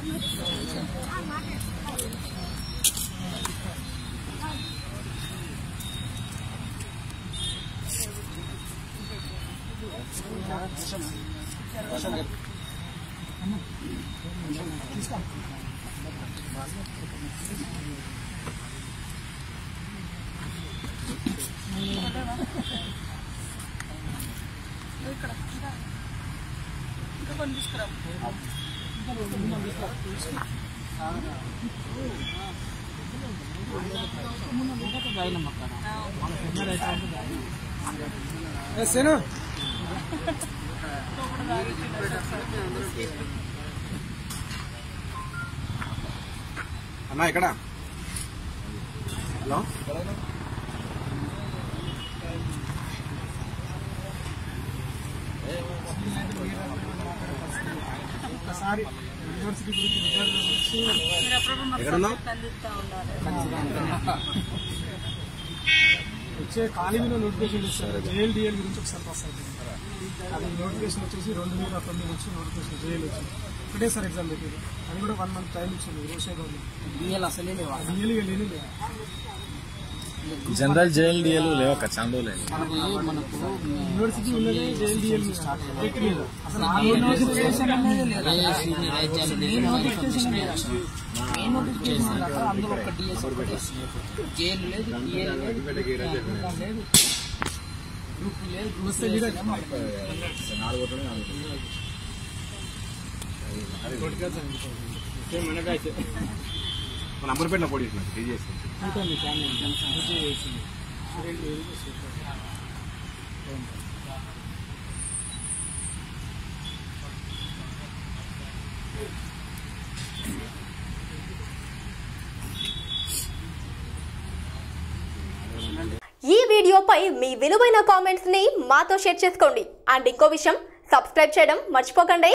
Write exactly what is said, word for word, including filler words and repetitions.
సేను అన్నా ఇక్కడ హలో ఒకసారి యూనివర్సిటీ గురించి వచ్చే కాలేజీలో నోటిఫికేషన్ ఇస్తారు జేఎల్డిఎల్ గురించి ఒకసారి వస్తుంది అది నోటిఫికేషన్ వచ్చేసి రెండు వేల తొమ్మిది నుంచి నోటిఫికేషన్ జేఎల్ వచ్చింది ఒకటే సార్ ఎగ్జామ్ పెట్టేది అది కూడా వన్ మంత్ టైం ఇచ్చింది రోషే గవర్నమెంట్ డిఎల్ అసలే లేవు డిఎల్ లేని లేదు जनरल जेएल डीएल లేవక చాందోలే మనకు యూనివర్సిటీ ఉన్నదే జేఎల్ డీఎల్ స్టార్ట్ లేదు అసలు ఆ నోటిఫికేషన్ అనేది లేదు ఏ నోటిఫికేషన్ లేదు ఏ నోటిఫికేషన్ లేదు అందులో ఒక డిఎస్ జేఎల్ లేదు డిఎల్ లేదు గ్రూప్ లేదు గ్రూప్ లేదు నాలుగు ఓటనే నాలుగు అది కొట్టిగా సేమ్ మనకైతే మన నంబర్పేటలో పోటీ చేస్తున్నారు టీజీఎస్ ఉంటుంది ఫ్యామిలీ ఈ వీడియోపై మీ విలువైన కామెంట్స్ ని మాతో షేర్ చేసుకోండి అండ్ ఇంకో విషయం సబ్స్క్రైబ్ చేయడం మర్చిపోకండి.